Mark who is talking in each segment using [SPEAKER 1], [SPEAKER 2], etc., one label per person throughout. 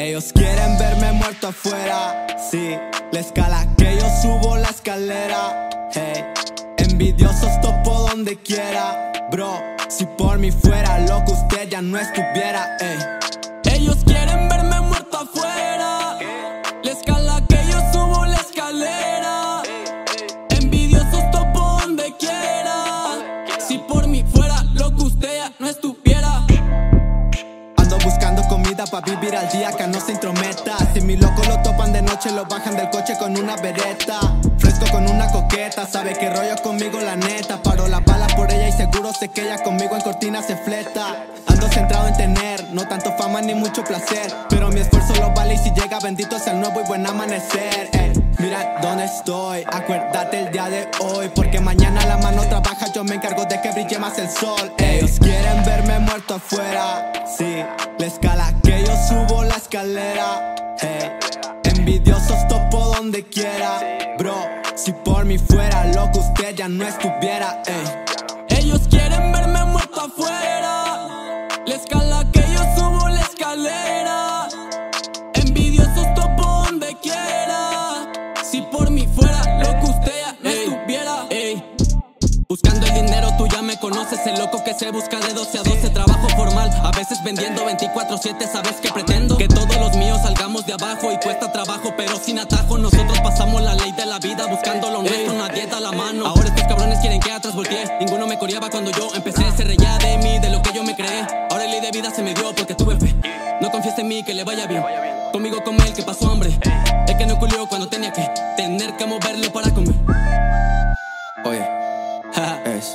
[SPEAKER 1] Ellos quieren verme muerto afuera, sí, la escala que yo subo la escalera. Hey, envidiosos topo donde quiera, bro. Si por mí fuera loco usted ya no estuviera. Hey. Ellos quieren verme muerto afuera, la escala que yo subo la escalera. Envidiosos topo donde quiera. Si por mí fuera loco usted ya no estuviera. Ando buscando comida pa' vivir al día, que no se intrometa. Si mi loco lo topan de noche, lo bajan del coche con una bereta. Fresco con una coqueta, sabe que rollo conmigo la neta. Paro la bala por ella y seguro sé que ella conmigo en cortina se fleta. Ando centrado en tener, no tanto fama ni mucho placer, pero mi esfuerzo lo vale y si llega bendito sea el nuevo y buen amanecer. Mira dónde estoy, acuérdate el día de hoy, porque mañana la mano trabaja, yo me encargo de que brille más el sol. Ellos quieren verme muerto afuera, sí, la escala que yo subo la escalera. Hey, envidiosos topo donde quiera, bro. Si por mí fuera loco usted ya no estuviera. Ellos quieren verme muerto afuera, la escala que yo subo la escalera. Envidiosos topo donde quiera. Si por mí fuera loco usted ya no estuviera. Buscando el dinero, tú ya me conoces. El loco que se busca de 12 a 12. Trabajo formal, a veces vendiendo 24/7. ¿Sabes qué pretendo? Que todos los míos salgamos de abajo. Y cuesta trabajo, pero sin atajo. Nosotros pasamos la ley de la vida, buscando lo nuestro, nadie da la mano. Ahora estos cabrones quieren que atrás volteé. Ninguno me coreaba cuando yo empecé. Se reía de mí, de lo que yo me creé. Ahora la ley de vida se me dio porque tuve fe. No confíes en mí, que le vaya bien. Conmigo come el que pasó hambre, el que no culió cuando tenía que tener que moverlo para comer. Oye, es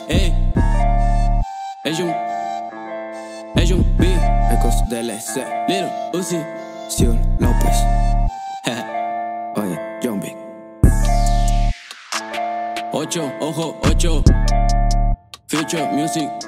[SPEAKER 1] Young B, Ecos DLC, Little Uzi, Sion López. Oye, Young B. 8, ojo, 8, Future Music.